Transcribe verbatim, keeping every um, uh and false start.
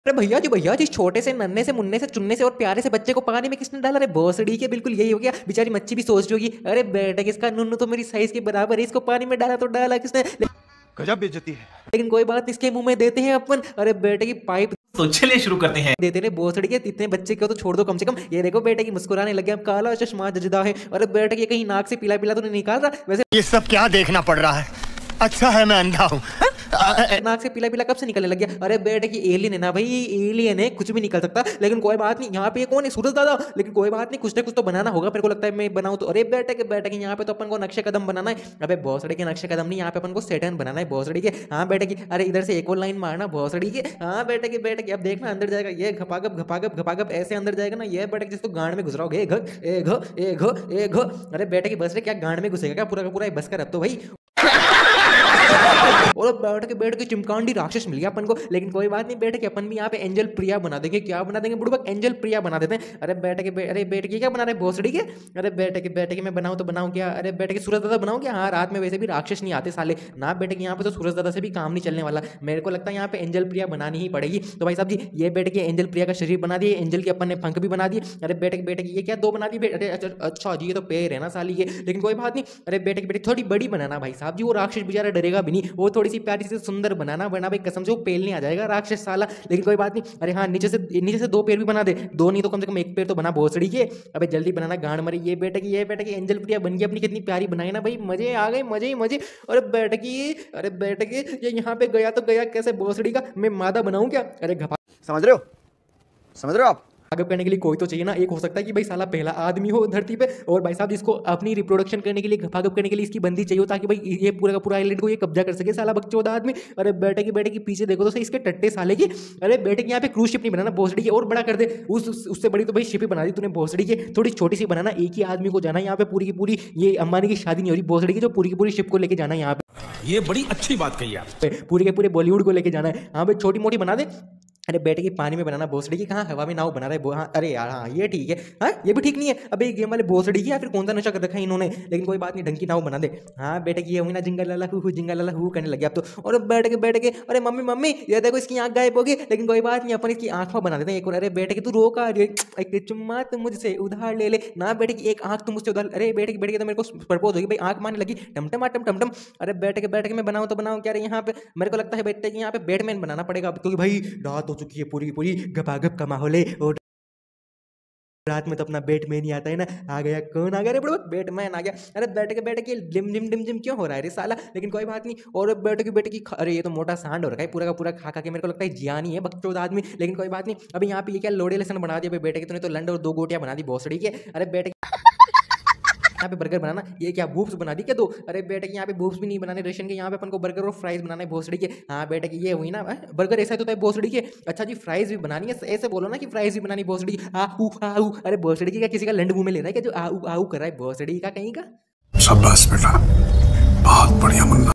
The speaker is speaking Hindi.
अरे भैया जी भैया जी, छोटे से नन्हे से मुन्ने से चुन्ने से और प्यारे से बच्चे को पानी में किसने डाला? अरे भोसड़ी के बिल्कुल यही हो गया। बेचारी मच्छी भी सोच रही होगी, अरे बेटे किसका नुन्नू तो मेरी साइज के बराबर है, इसको पानी में डाला तो डाला किसने? गजब बेइज्जती है। लेकिन कोई बात नहीं, इसके मुंह में देते हैं अपन, अरे बेटे की पाइप। तो चलिए शुरू करते हैं। देते रहे भोसड़ी के, इतने बच्चे को तो छोड़ दो कम से कम। ये देखो बेटे की मुस्कुराने लगे, अब काला चश्मा जजदा है। अरे बेटे की कहीं नाक से पीला पीला तो नहीं निकाल रहा? वैसे ये सब क्या देखना पड़ रहा है? अच्छा है मैं अंधा हूँ। नाक से पीला पीला कब से निकलने लग गया? अरे बेटे की एलियन है ना भाई, एलियन है, कुछ भी निकल सकता। लेकिन कोई बात नहीं, यहाँ पे ये कौन है? सूरज दादा। लेकिन कोई बात नहीं, कुछ ना कुछ तो बनाना होगा, मेरे को लगता है मैं बनाऊं तो। अरे बेटे के बेटे के यहाँ पे तो अपन को नक्शे कदम बनाना है। अबे भोसड़ी के नक्शे कदम नहीं, यहाँ पे अपन को सेटन बनाना है भोसड़ी के। हाँ बेटे की, अरे इधर से एक और लाइन मारना भोसड़ी के। हाँ बेटे के बेटे की, अब देखना अंदर जाएगा ये घपागप घपागप घपागप, ऐसे अंदर जाएगा ना ये बेटे जिसको गांड में घुस रहा होगा। ए घ ए घ ए घ ए घ। अरे बेटे की बस रे, क्या गांड में घुसेगा क्या पूरा का पूरा? बस कर अब तो भाई। और बैठ के बैठ के चिमकांडी राक्षस मिल गया अपन को। लेकिन कोई बात नहीं, बैठ के अपन भी यहाँ पे एंजल प्रिया बना देंगे। क्या बना देंगे बुड़बक? एंजल प्रिया बना देते हैं। अरे बैठ के, अरे बैठ के क्या बना रहे भोसड़ी के? अरे बैठ के बैठ के मैं बनाऊं तो बनाऊं क्या? अरे बैठ के सूरज दादा बनाऊं क्या? हाँ, रात में वैसे भी राक्षस नहीं आते साले ना। बैठ के यहाँ पे तो सूरज दादा से भी काम नहीं चलने वाला। मेरे को लगता है यहाँ पे एंजल प्रिया बनानी ही पड़ेगी। तो भाई साहब जी, ये बैठ के एंजल प्रिया का शरीर बना दिए, एंजल के अपन ने पंख भी बना दिए। अरे बैठ के बैठ के ये क्या दो बना दिए? अरे अच्छा जी, ये तो पैर है ना साली के। लेकिन कोई बात नहीं, अरे बैठ के बैठ थोड़ी बड़ी बनाना भाई साहब जी, वो राक्षस बेचारा डरेगा भी नहीं। वो थोड़ी सी प्यारी सी सुंदर बनाना, वरना भाई कसम से वो पेल नहीं आ जाएगा राक्षस साला। लेकिन कोई बात नहीं, अरे हाँ, नीचे से नीचे से दो पैर भी बना दे, दो नहीं तो कम से कम एक पैर तो बना भोसड़ी के। अबे जल्दी बनाना, गांड मरी। ये बेटे की, ये बेटे की एंजल प्रिया बन गई अपनी, कितनी प्यारी बनाई ना भाई, मजे आ गए, मजे ही मजे। अरे बेटे की, अरे बेटे की, ये यहाँ पे गया तो गया कैसे भोसड़ी का? मैं मादा बनाऊं क्या? अरे घपा, समझ रहे हो? समझ रहे हो आप? आगे करने के लिए कोई तो चाहिए ना। एक हो सकता है कि भाई साला पहला आदमी हो धरती पे, और भाई साहब इसको अपनी रिप्रोडक्शन करने के लिए, घपागप करने के लिए इसकी बंदी चाहिए हो, ताकि भाई ये पूरा का पूरा आइलैंड को ये कब्जा कर सके साला बकचोदा आदमी। अरे बेटे की बेटे की पीछे देखो तो सही इसके टट्टे साले की। अरे बेटे की यहाँ पे क्रूज शिप नहीं बनाना भोसड़ी की, और बड़ा कर दे। उस उससे बड़ी तो भाई शिप ही बना दी तूने भोसड़ी की, थोड़ी छोटी सी बनाना। एक ही आदमी को जाना यहाँ पे, पूरी की पूरी ये अंबानी की शादी नहीं हो रही भोसड़ी की, जो पूरी की पूरी शिप को लेके जाना है यहाँ पे। ये बड़ी अच्छी बात कही आप। पूरे के पूरे बॉलीवुड को लेके जाना है। हाँ भाई, छोटी मोटी बना दे। अरे बेटे की पानी में बनाना भोसड़ी की, कहाँ हवा में नाव बना रहे हैं। हाँ, अरे यार हाँ, ये ठीक है। हाँ, ये भी ठीक नहीं है। अबे ये गेम वाले भोसड़ी की या फिर कौन सा नशा कर रखा है इन्होंने? लेकिन कोई बात नहीं, ढंग की नाव बना दे। हाँ बेटे की, ये हुई ना जिंगल लाला हु जिंगल लाला हु करने लगे अब तो। और बैठ के बैठ के, अरे मम्मी मम्मी ये देखो इसकी आंख गायब होगी। लेकिन कोई बात नहीं, अपन इसकी आंख में बना देते हैं एक और। अरे बेटे की, तू रो का रही है? एक चुम्मा तुम मुझसे उधार ले ले ना। बेटे की एक आंख तुम मुझसे उधार। अरे बेटे की बेटे की तो मेरे को प्रपोज होगी भाई, आंख मारने लगी टमटम टम टमटम। अरे बेटे के बेटे के मैं बनाऊँ तो बनाऊँ क्या? यहाँ पे मेरे को लगता है बेटे की यहाँ पे बैटमैन बनाना पड़ेगा, क्योंकि भाई रात हो चुकी है पूरी की पूरी, घपाघप का माहौल है। और रात में तो अपना बैटमैन ही आता है ना। आ गया, कौन आ गया रे बड़ो? बैटमैन आ गया। अरे बैठ के बैठ के डिम डिम डिम डिम क्यों हो रहा है रे साला? लेकिन कोई बात नहीं। और बैठ के बैठ की, अरे ये तो मोटा सांड हो रखा है पूरा का पूरा, खा खा के मेरे को लगता है जियानी है बकचोद आदमी। लेकिन कोई बात नहीं, अभी यहाँ पे ये क्या लोड़े लेसन बना दिया बेटे के, तूने तो लंड और दो गोटियां बना दी भोसड़ी के। अरे बेटे यहाँ पे बर्गर बनाना, ये क्या बूब्स बना दी क्या दो? अरे बेटे की यहाँ पे बूब्स भी नहीं बनाने रेशन के, यहाँ पे अपन को बर्गर और फ्राइज बनाना है भोसड़ी के। हाँ बेटे की, ये हुई ना बर्गर ऐसा तो है भोसड़ी के। अच्छा जी, फ्राइज भी बनानी है, ऐसे बोलो ना कि फ्राइज भी बनानी भोसड़ी की। आऊ आऊ, अरे भोसड़ी की क्या किसी का लंड मुंह में ले रहा है क्या, जो आऊ आऊ कर रहा है भोसड़ी का कहीं का? शाबाश बेटा, बहुत बढ़िया मुन्ना।